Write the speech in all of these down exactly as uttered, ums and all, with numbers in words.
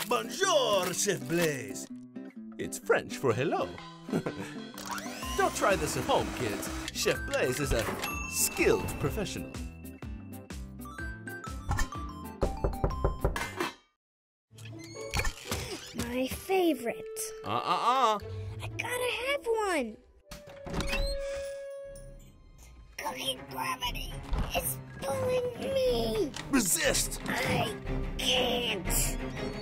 Bonjour, Chef Blaise. It's French for hello. Don't try this at home, kids. Chef Blaise is a skilled professional. My favorite. Uh-uh-uh. I gotta have one. Cooking gravity is pulling me. Resist! I can't.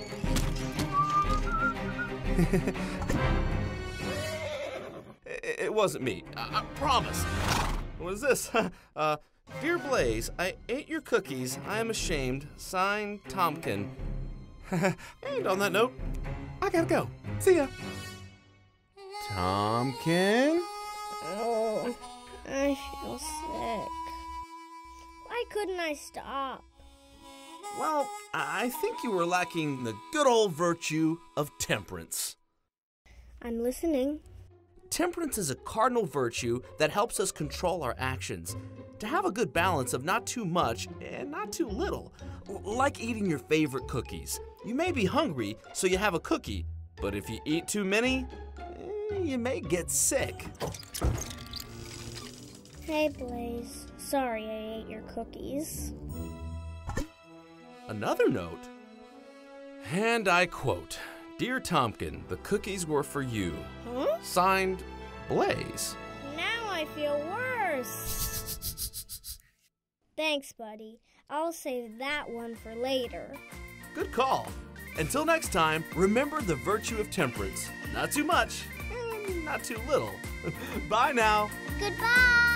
it, it wasn't me. I, I promise. What is this? uh, Dear Blaise, I ate your cookies. I am ashamed. Signed, Tompkin. And on that note, I gotta go. See ya. Tompkin? Oh, I feel sick. Why couldn't I stop? Well, I think you were lacking the good old virtue of temperance. I'm listening. Temperance is a cardinal virtue that helps us control our actions. To have a good balance of not too much and not too little. Like eating your favorite cookies. You may be hungry, so you have a cookie. But if you eat too many, eh, you may get sick. Hey, Blaise. Sorry I ate your cookies. Another note. And I quote, Dear Tompkin, the cookies were for you. Huh? Signed, Blaise. Now I feel worse. Thanks, buddy. I'll save that one for later. Good call. Until next time, remember the virtue of temperance. Not too much, and not too little. Bye now. Goodbye.